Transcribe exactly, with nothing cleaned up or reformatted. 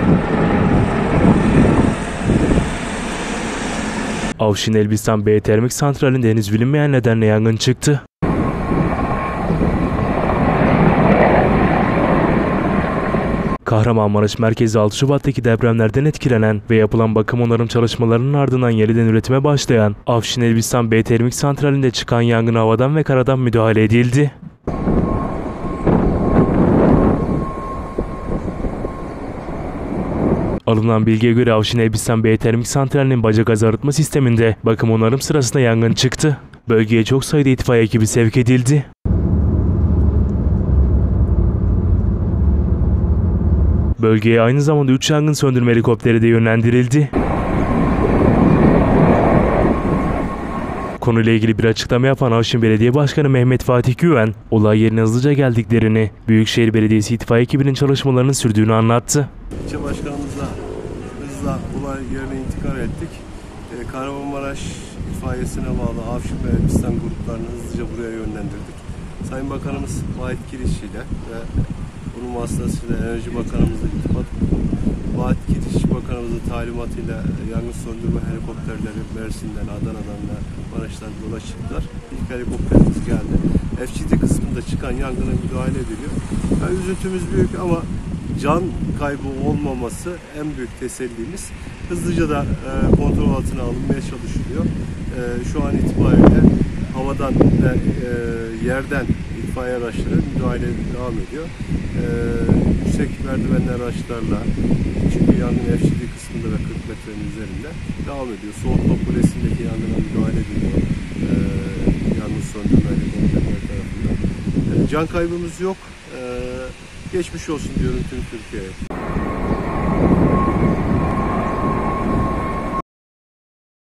Afşin Elbistan B Termik Santrali'nde henüz bilinmeyen nedenle yangın çıktı. Kahramanmaraş merkezi altı Şubat'taki depremlerden etkilenen ve yapılan bakım onarım çalışmalarının ardından yeniden üretime başlayan Afşin Elbistan B Termik Santrali'nde çıkan yangına havadan ve karadan müdahale edildi. Alınan bilgiye göre Afşin Elbistan B Termik Santrali'nin baca gaz arıtma sisteminde bakım onarım sırasında yangın çıktı. Bölgeye çok sayıda itfaiye ekibi sevk edildi. Bölgeye aynı zamanda üç yangın söndürme helikopteri de yönlendirildi. Konuyla ilgili bir açıklama yapan Afşin Belediye Başkanı Mehmet Fatih Güven, olay yerine hızlıca geldiklerini, Büyükşehir Belediyesi itfaiye ekibinin çalışmalarının sürdüğünü anlattı. İlçe başkanımızla hızla olay yerine intikal ettik. Ee, Kahramanmaraş itfaiyesine bağlı Afşin ve Elbistan gruplarını hızlıca buraya yönlendirdik. Sayın Bakanımız Vahit Kiliç ile ve bunun vasıtasıyla Enerji Bakanımızla irtibat kurduk. Vahit Kiliç Bakanımızın talimatıyla yangın söndürme helikopterleri Mersin'den, Adana'dan ve Maraş'tan yola çıktılar. İlk helikopterimiz geldi. F G D kısmında çıkan yangına müdahale ediliyor. Yani üzüntümüz büyük ama can kaybı olmaması en büyük tesellimiz. Hızlıca da e, kontrol altına alınmaya çalışılıyor. E, şu an itibariyle havadan ve e, yerden itfaiye araçları müdahale devam ediyor. E, yüksek merdivenli araçlarla, çünkü yangın F G D kısmında ve kırk metrenin üzerinde devam ediyor. Soğutma kulesindeki yangına müdahale ediliyor. E, yangın söndürme helikopterleri tarafından. E, can kaybımız yok. E, geçmiş olsun diyorum tüm Türkiye'ye.